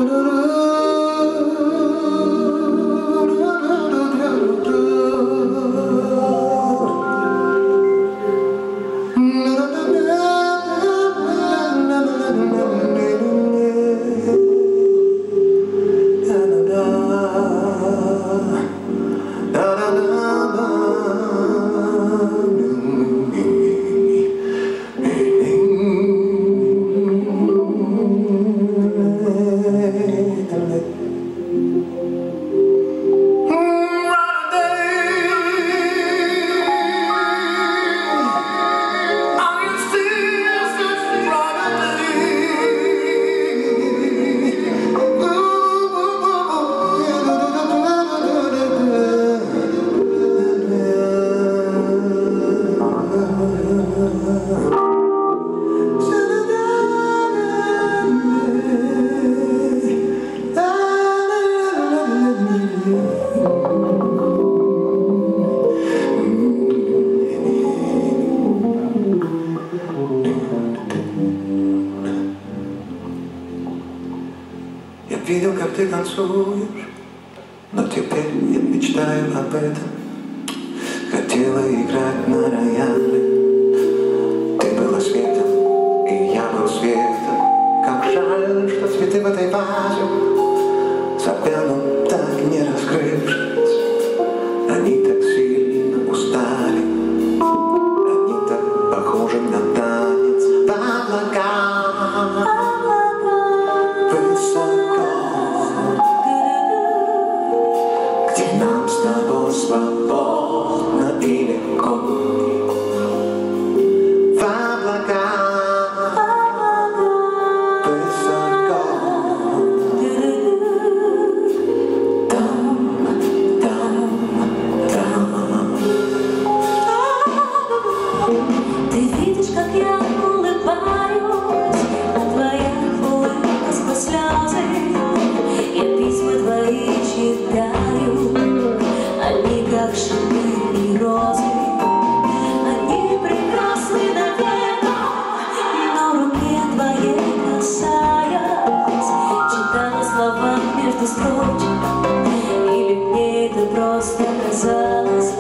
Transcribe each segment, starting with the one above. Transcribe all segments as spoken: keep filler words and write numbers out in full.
Видел, как ты танцуешь, но теперь я мечтаю об этом. Хотела играть на рояле. Ты была светом, и я был светом. Как жаль, что цветы в этой вазе запянут, так не раскрывшись. Они так сильно устали, они так похожи на танец в облаках. Нам с тобой свободно и легко в облаках высоко. Там, там, там. Ты видишь, как я улыбаюсь, а твоя улыбка сквозь слезы. Я письма твои читаю, они как шипы и розы. Они прекрасны навека, но руке твоей касаясь, читала слова между строчек, или мне это просто казалось.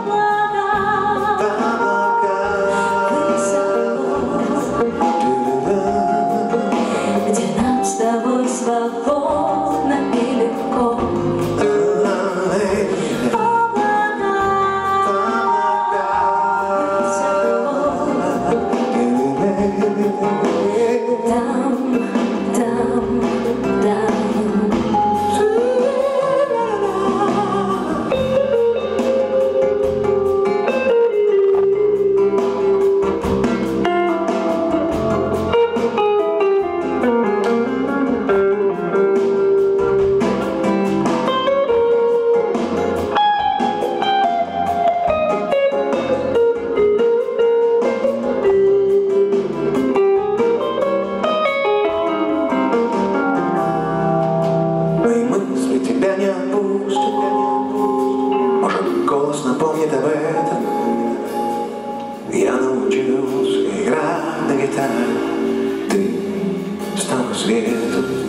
Свободно и легко. Там, там, там. Тебя не отпустит, может, голос напомнит об этом. Я научился играть на гитаре, ты стала светом.